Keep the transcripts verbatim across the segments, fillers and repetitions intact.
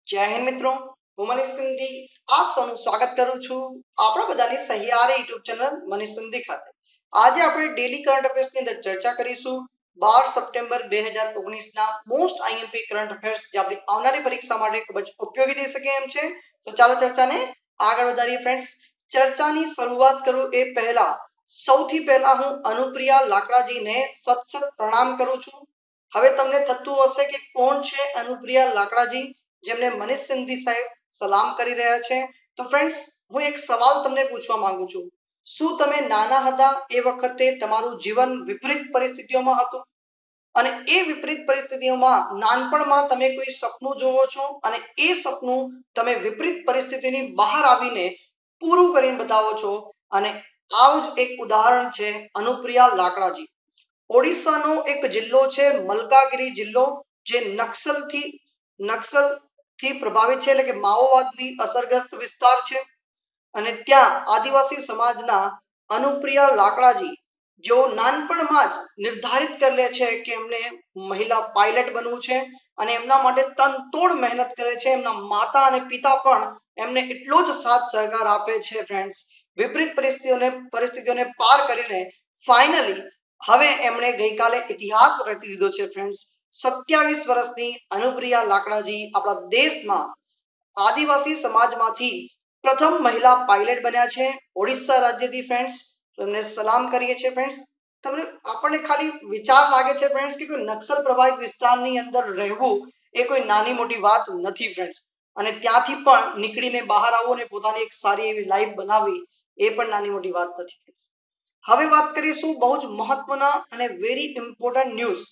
જય હિન્દ મિત્રો, હું મનીષ સિંધી આપ સૌનું સ્વાગત કરું છું આપણા બધાની સહિયારી યુટ્યુબ ચેનલ મનીષ સિંધી ખાતે। આજે આપણે ડેલી કરંટ અફેર્સની અંદર ચર્ચા કરીશું બાર સપ્ટેમ્બર બે હજાર ઓગણીસ ના મોસ્ટ આઈએમપી કરંટ અફેર્સ જે આપણી આવનારી પરીક્ષા માટે ખૂબ જ ઉપયોગી થઈ શકે એમ છે। તો ચાલો ચર્ચાને આગળ વધારીએ ફ્રેન્ડ્સ। ચર્ચાની શરૂઆત કરું એ પહેલા સૌથી પહેલા હું અનુપ્રિયા લાકડાજીને સત સત પ્રણામ કરું છું। હવે તમને થતું હશે કે કોણ છે અનુપ્રિયા લાકડાજી જેમને મનીષ સિંધી સાહેબ સલામ કરી રહ્યા છે। તો ફ્રેન્ડ્સ હું એક સવાલ તમને પૂછવા માંગુ છું, શું તમે નાના હતા એ વખતે તમારું જીવન વિપરીત પરિસ્થિતિઓમાં હતું અને એ વિપરીત પરિસ્થિતિઓમાં નાનપણમાં તમે કોઈ સપનું જોવો છો અને એ સપનું તમે વિપરીત પરિસ્થિતિની બહાર આવીને પૂરું કરીને બતાવો છો અને આવું જ એક ઉદાહરણ છે અનુપ્રિયા લાકડાજી। ઓડિશાનો એક જિલ્લો છે મલકાગીરી જિલ્લો, જે નક્સલથી નક્સલ થી પ્રભાવિત છે એટલે કે માઓવાદની અસરગ્રસ્ત વિસ્તાર છે અને ત્યાં આદિવાસી સમાજના અનુપ્રિયા લાકડાજી જેઓ નાનપણમાં જ નિર્ધારિત કરી લે છે કે એમને મહિલા પાયલટ બનવું છે અને એમના માટે તનતોડ મહેનત કરે છે। એમના માતા અને પિતા પણ એમને એટલો જ સાથ સહકાર આપે છે ફ્રેન્ડ્સ। વિપરીત પરિસ્થિતિઓને પરિસ્થિતિઓને પાર કરીને ફાઇનલી હવે એમણે ગઈકાલે ઇતિહાસ રચી દીધો છે ફ્રેન્ડ્સ। સત્યાવીસ વર્ષની અનુપ્રિયા લાકડાજી આપણા દેશમાં આદિવાસી સમાજમાંથી પ્રથમ મહિલા પાયલટ બન્યા છે ઓડિશા રાજ્યથી ફ્રેન્ડ્સ। તો એમને સલામ કરીએ છીએ ફ્રેન્ડ્સ। તમને આપણને ખાલી વિચાર લાગે છે ફ્રેન્ડ્સ કે કોઈ નક્સલ પ્રભાવિત વિસ્તારની અંદર રહેવું એ કોઈ નાની મોટી વાત નથી ફ્રેન્ડ્સ, અને ત્યાંથી પણ નીકળીને બહાર આવવું અને પોતાની એક સારી એવી લાઈફ બનાવવી એ પણ નાની મોટી વાત નથી ફ્રેન્ડ્સ। હવે વાત કરીશું બહુ જ મહત્વના અને વેરી ઇમ્પોર્ટન્ટ ન્યૂઝ।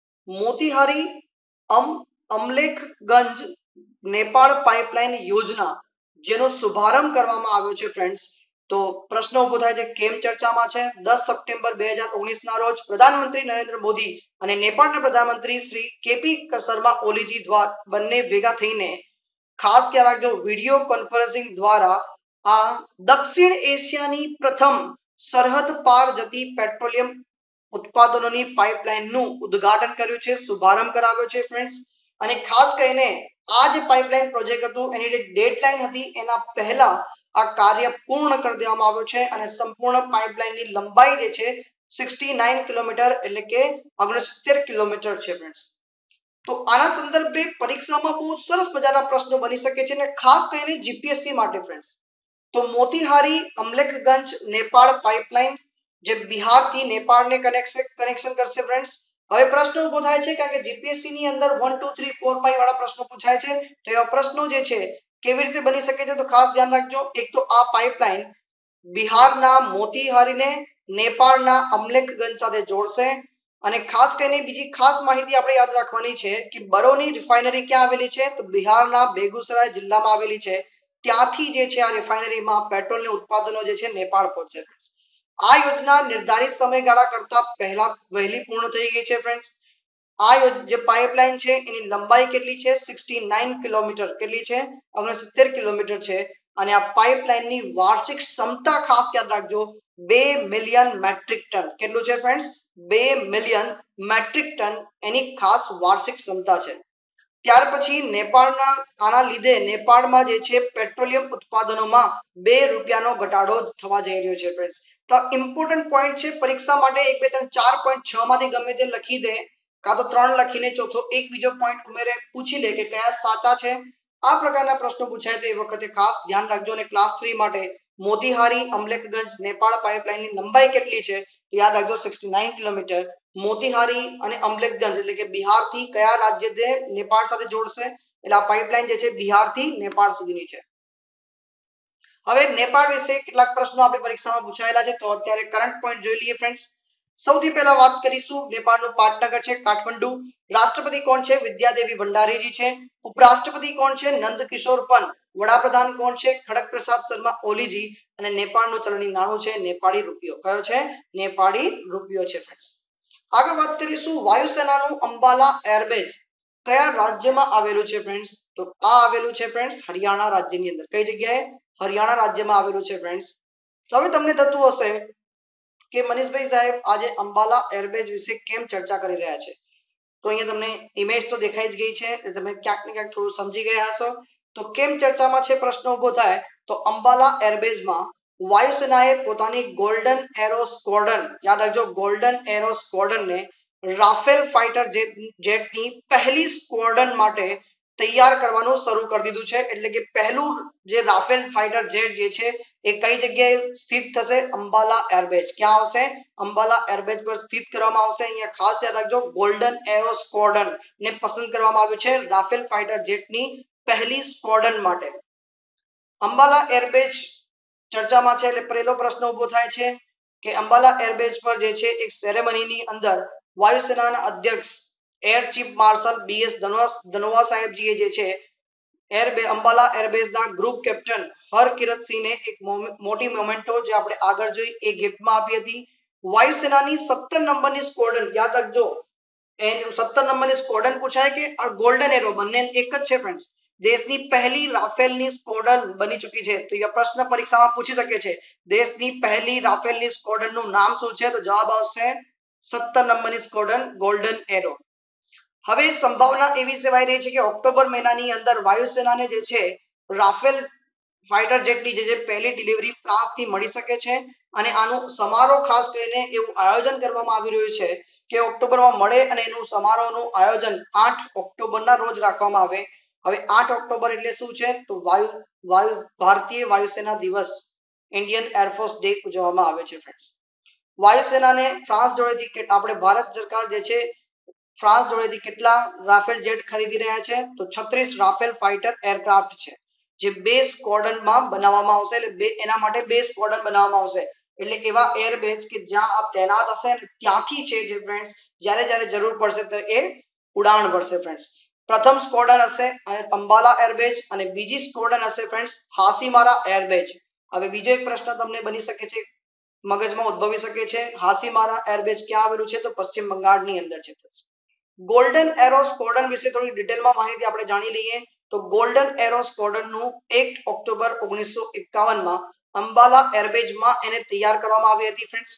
મોતીહારી અમ અમલેખગંજ નેપાળ પાઇપલાઇન યોજના જેનો શુભારંભ કરવામાં આવ્યો છે ફ્રેન્ડ્સ। તો પ્રશ્ન ઉભો થાય છે કેમ ચર્ચામાં છે। દસ સપ્ટેમ્બર બે હજાર ઓગણીસ ના રોજ પ્રધાનમંત્રી નરેન્દ્ર મોદી અને નેપાળના પ્રધાનમંત્રી શ્રી કેપી શર્મા ઓલીજી દ્વારા બંને ભેગા થઈને ખાસ ખ્યાલ રાખજો વિડીયો કોન્ફરન્સિંગ દ્વારા આ દક્ષિણ એશિયાની પ્રથમ સરહદ પાર જતી પેટ્રોલિયમ ઉત્પાદનોની પાઇપલાઇનનું ઉદ્ઘાટન કર્યું છે, શુભારંભ કરાવ્યો છે ફ્રેન્ડ્સ। અને ખાસ કરીને આ જે પાઇપલાઇન પ્રોજેક્ટ હતું એની જે ડેડલાઇન હતી એના પહેલા આ કાર્ય પૂર્ણ કરી દેવામાં આવ્યું છે અને સંપૂર્ણ પાઇપલાઇનની લંબાઈ જે છે69 કિલોમીટર એટલે કે ઓગણસિત્તેર કિલોમીટર છે ફ્રેન્ડ્સ। તો આના સંદર્ભે પરીક્ષામાં બહુ સરસ મજાના પ્રશ્નો બની શકે છે અને ખાસ કરીને જીપીએસસી માટે ફ્રેન્ડ્સ। તો મોતીહારી અમલેખગંજ નેપાળ પાઇપલાઇન જે બિહારથી નેપાળને કનેક્શન કનેક્શન કરશે ફ્રેન્ડ્સ। હવે પ્રશ્ન ઉભો થાય છે કારણ કે જીપીએસસી ની અંદર one two three four five વાળા પ્રશ્નો પૂછાય છે, તો એવા પ્રશ્નો જે છે કેવી રીતે બની શકે છે તો ખાસ ધ્યાન રાખજો। એક તો આ પાઇપલાઇન બિહારના મોતીહારીને નેપાળના અમલેખગંજ સાથે જોડશે અને ખાસ કરીને બીજી ખાસ માહિતી આપણે યાદ રાખવાની છે કે બરોની રિફાઇનરી ક્યાં આવેલી છે તો બિહારના બેગુસરાય જિલ્લામાં આવેલી છે। ત્યાંથી જે છે આ રિફાઇનરીમાં પેટ્રોલના ઉત્પાદનો જે છે નેપાળ પહોંચશે। આ યોજના નિર્ધારિત સમયગાળા કરતા પહેલા વહેલી પૂર્ણ થઈ ગઈ છે ફ્રેન્ડ્સ। આ જે પાઇપલાઇન છે એની લંબાઈ કેટલી છે69 કિલોમીટર કેટલી છે ઓગણસિત્તેર કિલોમીટર છે અને આ પાઇપલાઇનની વાર્ષિક ક્ષમતા ખાસ યાદ રાખજો બે મિલિયન મેટ્રિક ટન કેટલું છે ફ્રેન્ડ્સ બે મિલિયન મેટ્રિક ટન એની ખાસ વાર્ષિક ક્ષમતા છે। ત્યાર પછી નેપાળના આના લીધે નેપાળમાં જે છે પેટ્રોલિયમ ઉત્પાદનોમાં બે રૂપિયાનો ઘટાડો થવા જઈ રહ્યો છે ફ્રેન્ડ્સ। તો ઇમ્પોર્ટન્ટ પોઈન્ટ છે પરીક્ષા માટે એક બે ત્રણ ચાર પોઈન્ટ છ માંથી ગમે તે લખી દે કાં તો ત્રણ લખીને ચોથો એક બીજો પોઈન્ટ ઉમેરે પૂછી લે કે કયા સાચા છે। આ પ્રકારના પ્રશ્નો પૂછાય તો એ વખતે ખાસ ધ્યાન રાખજો। અને ક્લાસ થ્રી માટે મોતીહારી અમલેખગંજ નેપાળ પાઇપલાઇનની લંબાઈ કેટલી છે તો યાદ રાખજો69 કિલોમીટર। મોતીહારી અને અમલેખગંજ એટલે કે બિહારથી કયા રાજ્યને નેપાળ સાથે જોડશે એટલે આ પાઇપલાઇન જે છે બિહારથી નેપાળ સુધીની છે। હવે નેપાળ વિશે કેટલાક પ્રશ્નો આપણી પરીક્ષામાં પૂછાયેલા છે તો અત્યારે કરંટ પોઈન્ટ જોઈ લઈએ ફ્રેન્ડ્સ। સૌથી પહેલા વાત કરીશું નેપાળનું પાટનગર છે કાઠમંડુ। રાષ્ટ્રપતિ કોણ છે વિદ્યાદેવી ભંડારીજી છે। ઉપરાષ્ટ્રપતિ કોણ છે નંદકિશોર પંત। વડાપ્રધાન કોણ છે ખડક પ્રસાદ શર્મા ઓલીજી અને નેપાળનું ચલણી નાણું છે નેપાળી રૂપિયો। કયો છે નેપાળી રૂપિયો છે ફ્રેન્ડ્સ। આગળ વાત કરીશું વાયુસેનાનું અંબાલા એરબેઝ કયા રાજ્યમાં આવેલું છે ફ્રેન્ડ્સ તો આ આવેલું છે ફ્રેન્ડ્સ હરિયાણા રાજ્યની અંદર। કઈ જગ્યાએ હરિયાણા રાજ્યમાં આવેલું છે ફ્રેન્ડ્સ। તો હવે તમને થતું હશે કે મનીષભાઈ સાહેબ આજે અંબાલા એરબેઝ વિશે કેમ ચર્ચા કરી રહ્યા છે તો અહીંયા તમને ઇમેજ તો દેખાઈ જ ગઈ છે, તમે ક્યાંક ને ક્યાંક થોડું સમજી ગયા હશો. તો કેમ ચર્ચામાં છે પ્રશ્ન ઉભો થાય તો અંબાલા એરબેઝમાં વાયુસેનાએ પોતાની ગોલ્ડન એરો સ્ક્વોડ્રન, યાદ રાખજો ગોલ્ડન એરો સ્ક્વોડ્રનને રાફેલ ફાઇટર જેટની પહેલી સ્ક્વોડ્રન માટે તૈયાર કરવાનું શરૂ કરી દીધું છે. એટલે કે પહેલું જે રાફેલ ફાઇટર જેટ જે છે એ કઈ જગ્યાએ સ્થિત થશે? અંબાલા એરબેઝ. ક્યાં આવશે? અંબાલા એરબેઝ પર સ્થિત કરવામાં આવશે. અહીંયા ખાસ યાદ રાખજો ગોલ્ડન એરો સ્ક્વોડ્રન ને પસંદ કરવામાં આવ્યું છે રાફેલ ફાઇટર જેટની પહેલી સ્ક્વોડ્રન માટે. અંબાલા એરબેઝ ચર્ચામાં છે એટલે પહેલો પ્રશ્ન ઉભો થાય છે કે અંબાલા એરબેઝ પર જે છે એક સેરેમનીની અંદર વાયુસેનાના અધ્યક્ષ air chief marshal B S Dhanoa Dhanoa સાહેબજીએ જે છે એરબે અંબાલા એરબેઝના ગ્રુપ કેપ્ટન હરકિરતસિંહને એક મોટી મોમેન્ટો જે આપણે આગળ જોઈ એ ગિફ્ટમાં આપી હતી. વાયુસેનાની સત્તર નંબરની સ્ક્વોડ્રન, યાદ રાખજો એ સત્તર નંબરની સ્ક્વોડ્રન પૂછાય કે ગોલ્ડન એરો, બંને એક જ છે ફ્રેન્ડ્સ. દેશની પહેલી રાફેલની સ્ક્વોડ્રન બની ચૂકી છે. તો એ પ્રશ્ન પરીક્ષામાં પૂછી શકે છે દેશની પહેલી રાફેલની સ્ક્વોડ્રનનું નામ શું છે? તો જવાબ આવશે સત્તર નંબરની સ્ક્વોડ્રન ગોલ્ડન એરો. હવે સંભાવના એવી સેવાઈ રહી છે કે ઓક્ટોબર મહિનાની અંદર વાયુસેનાને જે છે રાફેલ ફાઇટર જેટની જે પહેલી ડિલિવરી ફ્રાન્સથી મળી શકે છે અને આનું સમારોહ ખાસ કરીને એવું આયોજન કરવામાં આવી રહ્યું છે કે ઓક્ટોબરમાં મળે અને એનું સમારોહનું આયોજન આઠ ઓક્ટોબરના રોજ રાખવામાં આવે. હવે આઠ ઓક્ટોબર એટલે શું છે? તો વાયુ વાયુ ભારતીય વાયુસેના દિવસ, ઇન્ડિયન એરફોર્સ ડે ઉજવવામાં આવે છે ફ્રેન્ડ્સ. વાયુસેનાને ફ્રાન્સ જોડેથી આપણે ભારત સરકાર જે છે ફ્રાન્સ જોડેથી કેટલા રાફેલ જેટ ખરીદી રહ્યા છે? તો છત્રીસ રાફેલ ફાઇટર એરક્રાફ્ટ છે જે બે સ્ક્વોડ્રનમાં બનાવવામાં આવશે. એટલે બે એના માટે બે સ્ક્વોડ્રન બનાવવામાં આવશે. એટલે એવા એરબેઝ કે જ્યાં આ તૈનાત હશે અને ત્યાંથી છે જે ફ્રેન્ડ્સ જ્યારે જ્યારે જરૂર પડશે તો એ ઉડાણ ભરશે ફ્રેન્ડ્સ. પ્રથમ સ્ક્વોડ્રન હશે અંબાલા એરબેઝ અને બીજી સ્ક્વોડ્રન હશે ફ્રેન્ડ્સ હાસીમારા એરબેઝ. હવે બીજો એક પ્રશ્ન તમને બની શકે છે, મગજમાં ઉદ્ભવી શકે છે, હાસીમારા એરબેઝ ક્યાં આવેલું છે? તો પશ્ચિમ બંગાળની અંદર છે. ગોલ્ડન એરો સ્ક્વોડ્રન વિશે થોડી ડિટેલમાં માહિતી આપણે જાણી લઈએ. તો ગોલ્ડન એરો સ્ક્વોડ્રનનું એક ઓક્ટોબર ઓગણીસો એકાવન માં અંબાલા એરબેઝમાં એને તૈયાર કરવામાં આવી હતી ફ્રેન્ડ્સ.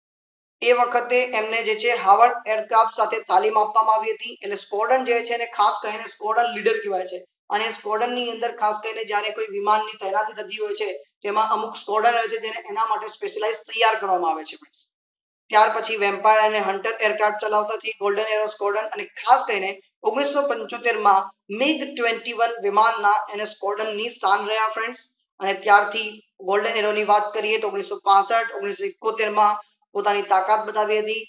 એ વખતે એમને જે છે હાવર્ડ એરક્રાફ્ટ સાથે તાલીમ આપવામાં આવી હતી. એટલે સ્ક્વોડ્રન જે છે એને ખાસ કરીને સ્ક્વોડ્રન લીડર કહેવાય છે અને સ્ક્વોડ્રનની અંદર ખાસ કરીને જ્યારે કોઈ વિમાનની તૈનાતી થતી હોય છે તેમાં અમુક સ્ક્વોડ્રન હોય છે જેને એના માટે સ્પેશિયલાઇઝ તૈયાર કરવામાં આવે છે ફ્રેન્ડ્સ. ત્યાર પછી વેમ્પાયર અને હન્ટર એરક્રાફ્ટ ચલાવતા હતી ગોલ્ડન એરો સ્ક્વોડ્રન અને ખાસ કરીને ઓગણીસો પંચોતેર માં મિગ ટ્વેન્ટી વન વિમાનના એને સ્ક્વોડ્રનની શાન રહ્યા ફ્રેન્ડ્સ. અને ત્યારથી ગોલ્ડન એરોની વાત કરીએ તો ઓગણીસો પાસઠ ઓગણીસો એકોતેર માં પોતાની તાકાત બતાવી હતી.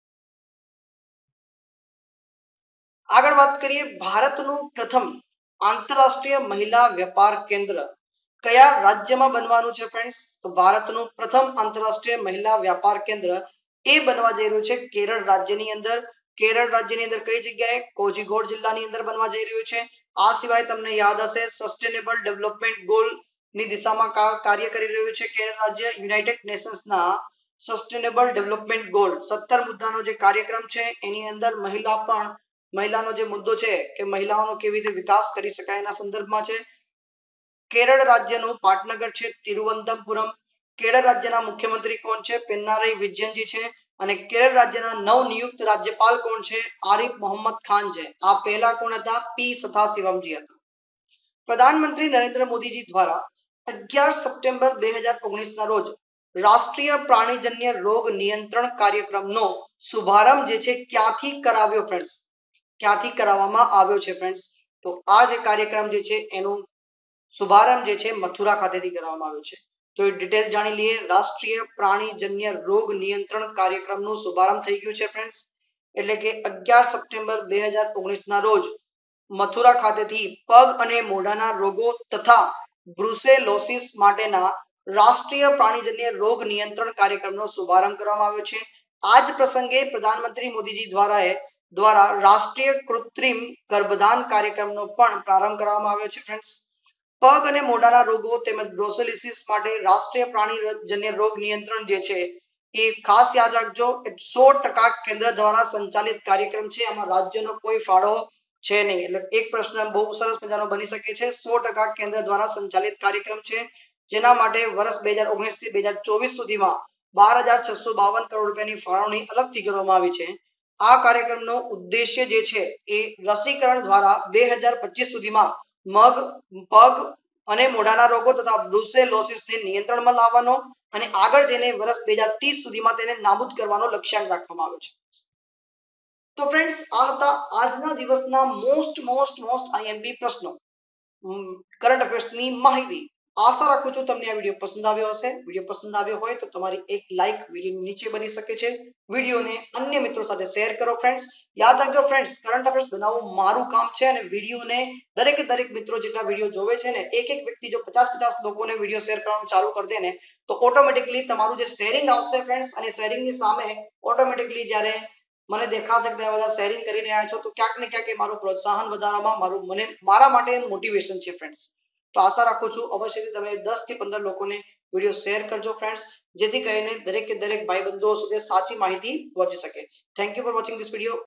આગળ વાત કરીએ ભારતનું પ્રથમ આંતરરાષ્ટ્રીય મહિલા વેપાર કેન્દ્ર કયા રાજ્યમાં બનવાનું છે ફ્રેન્ડ્સ? તો ભારતનું પ્રથમ આંતરરાષ્ટ્રીય મહિલા વ્યાપાર કેન્દ્ર એ બનવા જઈ રહ્યું છે કેરળ રાજ્યની અંદર. કેરળ રાજ્યની અંદર કઈ જગ્યાએ? કોઝિકોડ જિલ્લાની અંદર બનવા જઈ રહ્યું છે. આ સિવાય તમને યાદ હશે સસ્ટેનેબલ ડેવલપમેન્ટ ગોલ ની દિશામાં કાર્ય કરી રહ્યું છે કેરળ રાજ્ય. યુનાઇટેડ નેશન્સના સસ્ટેનેબલ ડેવલપમેન્ટ ગોલ સત્તર મુદ્દાનો જે કાર્યક્રમ છે એની અંદર મહિલા પણ મહિલાનો જે મુદ્દો છે કે મહિલાઓનો કેવી રીતે વિકાસ કરી શકાય એના સંદર્ભમાં છે. કેરળ રાજ્યનું પાટનગર છે તિરુવનંતપુરમ. કેરળ રાજ્યના મુખ્યમંત્રી કોણ છે? પિનારાઈ વિજયનજી છે. અને કેરળ રાજ્યના નવનિયુક્ત રાજ્યપાલ કોણ છે? આરિફ મોહમ્મદ ખાન છે. આ પહેલા કોણ હતા? પી સદાશિવમજી હતા. પ્રધાનમંત્રી નરેન્દ્ર મોદીજી દ્વારા અગિયાર સપ્ટેમ્બર બે હજાર ઓગણીસ ના રોજ રાષ્ટ્રીય પ્રાણીજન્ય રોગ નિયંત્રણ કાર્યક્રમનો શુભારંભ જે છે ક્યાંથી કરાવ્યો ફ્રેન્ડ્સ? ક્યાંથી કરાવવામાં આવ્યો છે ફ્રેન્ડ્સ? તો આ જે કાર્યક્રમ જે છે એનું શુભારંભ જે છે મથુરા ખાતેથી કરવામાં આવ્યો છે. તો એ ડિટેલ જાણી લઈએ. રાષ્ટ્રીય પ્રાણીજન્ય રોગ નિયંત્રણ કાર્યક્રમનું શુભારંભ થઈ ગયું છે ફ્રેન્ડ્સ. એટલે કે અગિયાર સપ્ટેમ્બર બે હજાર ઓગણીસ ના રોજ મથુરા ખાતેથી પગ અને મોઢાના રોગો તથા બ્રુસેલોસિસ માટેના રાષ્ટ્રીય પ્રાણીજન્ય રોગ નિયંત્રણ કાર્યક્રમનો શુભારંભ કરવામાં આવ્યો છે. આ જ પ્રસંગે પ્રધાનમંત્રી મોદીજી દ્વારા દ્વારા રાષ્ટ્રીય કૃત્રિમ ગર્ભધાન કાર્યક્રમનો પણ પ્રારંભ કરવામાં આવ્યો છે ફ્રેન્ડ્સ. પગ અને મોઢાના રોગો તેમજ બ્રુસેલોસિસ માટે રાષ્ટ્રીય પ્રાણીજન્ય રોગ નિયંત્રણ જે છે એ ખાસ યાદ રાખજો સો ટકા કેન્દ્ર દ્વારા સંચાલિત કાર્યક્રમ છે. આમાં રાજ્યનો કોઈ ફાળો છે નહીં. એટલે એક પ્રશ્ન બહુ સરસ મજાનો બની શકે છે. સો ટકા કેન્દ્ર દ્વારા સંચાલિત કાર્યક્રમ છે જેના માટે વર્ષ બે હજાર ઓગણીસ થી બે હજાર ચોવીસ સુધીમાં બાર હજાર છસો બાવન કરોડ રૂપિયાની ફાળવણી અલગથી કરવામાં આવી છે. આ કાર્યક્રમનો ઉદ્દેશ્ય જે છે એ રસીકરણ દ્વારા બે હજાર પચીસ સુધીમાં મગ પગ અને મોઢાના રોગો તથા બ્રુસેલોસિસને નિયંત્રણમાં લાવવાનો અને આગળ જઈને વર્ષ બે હજાર ત્રીસ સુધીમાં તેને નાબૂદ કરવાનો લક્ષ્યાંક રાખવામાં આવ્યો છે. તો ફ્રેન્ડ્સ, આ હતા આજના દિવસના મોસ્ટ મોસ્ટ મોસ્ટ આઈએમપી પ્રશ્નો, કરંટ અફેર્સની માહિતી. આશા રાખું છું તમને આ વિડીયો પસંદ આવ્યો હશે. વિડીયો પસંદ આવ્યો હોય તો તમારી એક લાઈક વિડીયો નીચે બની શકે છે. વિડીયોને અન્ય મિત્રો સાથે શેર કરો. ફ્રેન્ડ્સ, યાદ રાખજો ફ્રેન્ડ્સ, કરંટ અફેર્સ બનાવવું મારું કામ છે અને વિડીયોને દરેક દરેક મિત્રો જેટલા વિડીયો જોવે છે ને, એક એક વ્યક્તિ જો પચાસ પચાસ લોકોને વિડીયો શેર કરવાનું ચાલુ કરી દે ને તો ઓટોમેટિકલી તમારું જે શેરિંગ આવશે ફ્રેન્ડ્સ, અને શેરિંગની સામે ઓટોમેટિકલી જ્યારે મને દેખાશે કે તમે બધા શેરિંગ કરી રહ્યા છો તો ક્યાંક ને ક્યાંક એ મારું પ્રોત્સાહન વધારવામાં મારું મને મારા માટે મોટિવેશન છે ફ્રેન્ડ્સ. તો આશા રાખું છું અવશ્યથી તમે દસ થી પંદર લોકોને વિડીયો શેર કરજો ફ્રેન્ડ્સ, જેથી કરીને દરેક કે દરેક ભાઈ બંધો સુધી સાચી માહિતી પહોંચી શકે. Thank you for watching this video.